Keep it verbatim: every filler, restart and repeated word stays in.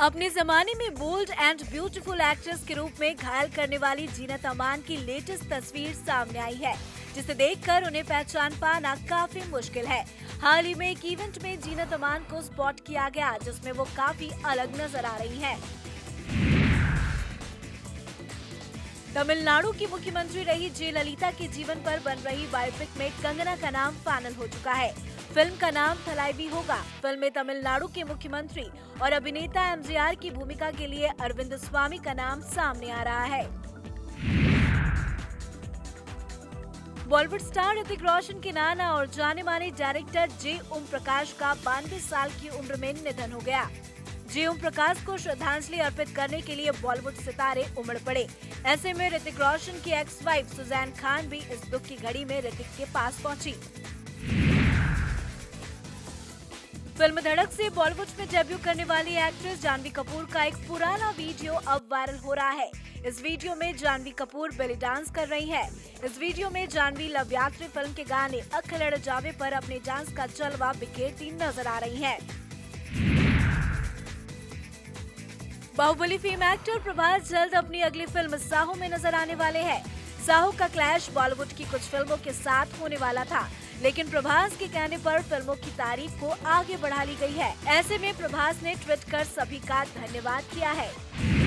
अपने जमाने में बोल्ड एंड ब्यूटीफुल एक्ट्रेस के रूप में घायल करने वाली जीनत अमान की लेटेस्ट तस्वीर सामने आई है, जिसे देखकर उन्हें पहचान पाना काफी मुश्किल है। हाल ही में एक इवेंट में जीनत अमान को स्पॉट किया गया, जिसमें वो काफी अलग नजर आ रही हैं। तमिलनाडु की मुख्यमंत्री रही जयललिता के जीवन पर बन रही बायोपिक में कंगना का नाम फाइनल हो चुका है। फिल्म का नाम थलाइवी होगा। फिल्म में तमिलनाडु के मुख्यमंत्री और अभिनेता एमजीआर की भूमिका के लिए अरविंद स्वामी का नाम सामने आ रहा है। बॉलीवुड स्टार ऋतिक रोशन के नाना और जाने माने डायरेक्टर जे ओम प्रकाश का बानवे साल की उम्र में निधन हो गया। जे ओम प्रकाश को श्रद्धांजलि अर्पित करने के लिए बॉलीवुड सितारे उमड़ पड़े। ऐसे में ऋतिक रोशन की एक्स वाइफ सुजैन खान भी इस दुख की घड़ी में ऋतिक के पास पहुंची। फिल्म धड़क से बॉलीवुड में डेब्यू करने वाली एक्ट्रेस जानवी कपूर का एक पुराना वीडियो अब वायरल हो रहा है। इस वीडियो में जानवी कपूर बेली डांस कर रही है। इस वीडियो में जानवी लव यात्री फिल्म के गाने अख लड़ जावे पर अपने डांस का जलवा बिखेरती नजर आ रही है। बाहुबली फेम एक्टर प्रभास जल्द अपनी अगली फिल्म साहू में नजर आने वाले हैं। साहू का क्लैश बॉलीवुड की कुछ फिल्मों के साथ होने वाला था, लेकिन प्रभास के कहने पर फिल्मों की तारीख को आगे बढ़ा ली गई है। ऐसे में प्रभास ने ट्वीट कर सभी का धन्यवाद किया है।